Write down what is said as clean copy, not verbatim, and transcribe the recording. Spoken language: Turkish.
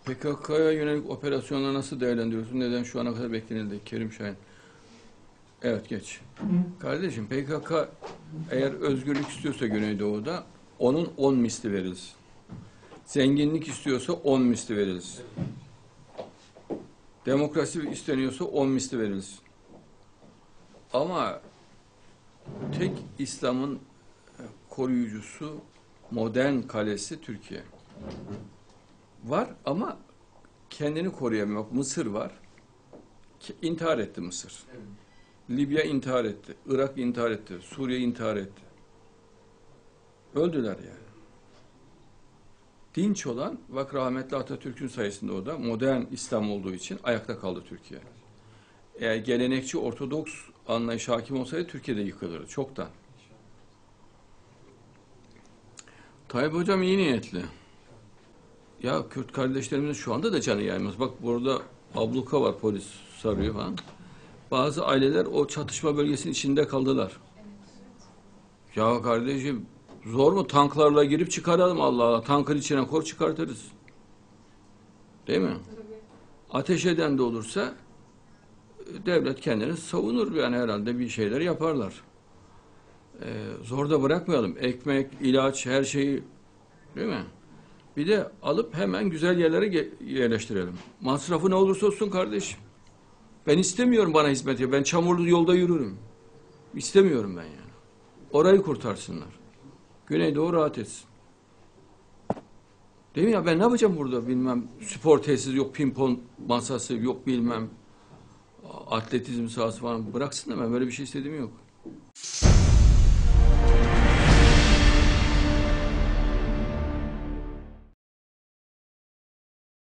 PKK'ya yönelik operasyonları nasıl değerlendiriyorsun? Neden şu ana kadar beklenildi? Kerim Şahin. Evet, geç. Kardeşim, PKK eğer özgürlük istiyorsa Güneydoğu'da onun 10 misli verilsin. Zenginlik istiyorsa 10 misli verilsin. Demokrasi isteniyorsa 10 misli verilsin. Ama tek İslam'ın koruyucusu, modern kalesi Türkiye. Var ama kendini koruyamıyor. Mısır var. İntihar etti Mısır. Evet. Libya intihar etti. Irak intihar etti. Suriye intihar etti. Öldüler yani. Dinç olan, bak rahmetli Atatürk'ün sayesinde o da modern İslam olduğu için ayakta kaldı Türkiye. Eğer gelenekçi Ortodoks anlayış hakim olsaydı Türkiye'de yıkılırdı çoktan. Tayyip Hocam iyi niyetli. Ya Kürt kardeşlerimizin şu anda da canı yaymaz. Bak burada abluka var, polis sarıyor falan. Bazı aileler o çatışma bölgesinin içinde kaldılar. Ya kardeşim zor mu tanklarla girip çıkaralım Allah Allah. Tankın içine kor çıkartırız. Değil mi? Ateş eden de olursa devlet kendini savunur yani herhalde bir şeyler yaparlar. Zor da bırakmayalım. Ekmek, ilaç, her şeyi değil mi? Bir de alıp hemen güzel yerlere yerleştirelim. Masrafı ne olursa olsun kardeşim. Ben istemiyorum bana hizmet ya. Ben çamurlu yolda yürürüm. İstemiyorum ben yani. Orayı kurtarsınlar. Güneydoğu rahat etsin. Değil mi ya? Ben ne yapacağım burada bilmem. Spor tesisi yok, pimpon masası yok bilmem. Atletizm sahası falan. Bıraksın da ben böyle bir şey istediğim yok.